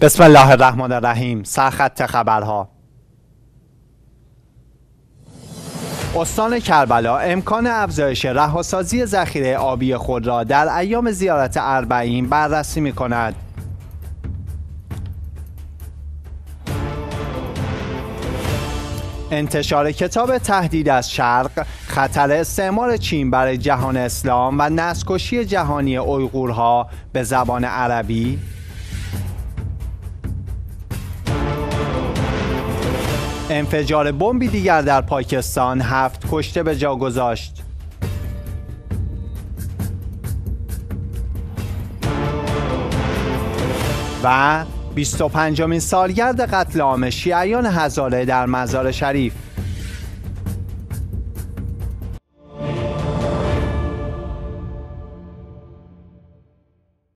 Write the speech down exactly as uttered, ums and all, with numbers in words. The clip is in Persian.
بسم الله الرحمن الرحیم. سرخط خبرها. استان کربلا امکان افزایش رهاسازی ذخیره آبی خود را در ایام زیارت اربعین بررسی می کند. انتشار کتاب تهدید از شرق، خطر استعمار چین برای جهان اسلام و نسل‌کشی جهانی اویغورها به زبان عربی. انفجار بمبی دیگر در پاکستان هفت کشته به جا گذاشت. و بیست و پنجمین سالگرد قتل عام شیعیان هزاره در مزار شریف.